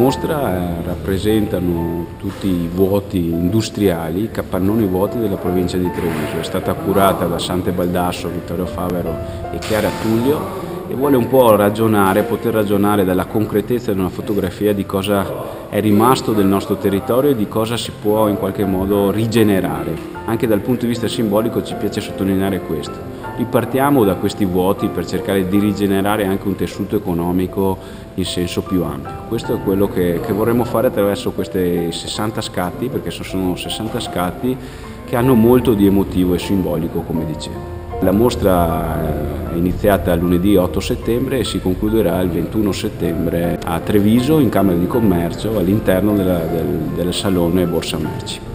mostra rappresentano tutti i vuoti industriali, i capannoni vuoti della provincia di Treviso. È stata curata da Sante Baldasso, Vittorio Favero e Chiara Tullio e vuole un po' ragionare, poter ragionare dalla concretezza di una fotografia di cosa è rimasto del nostro territorio e di cosa si può in qualche modo rigenerare. Anche dal punto di vista simbolico ci piace sottolineare questo. Ripartiamo da questi vuoti per cercare di rigenerare anche un tessuto economico in senso più ampio. Questo è quello che vorremmo fare attraverso questi 60 scatti, perché sono 60 scatti che hanno molto di emotivo e simbolico, come dicevo. La mostra è iniziata lunedì 8 settembre e si concluderà il 21 settembre a Treviso, in Camera di Commercio, all'interno del Salone Borsa Merci.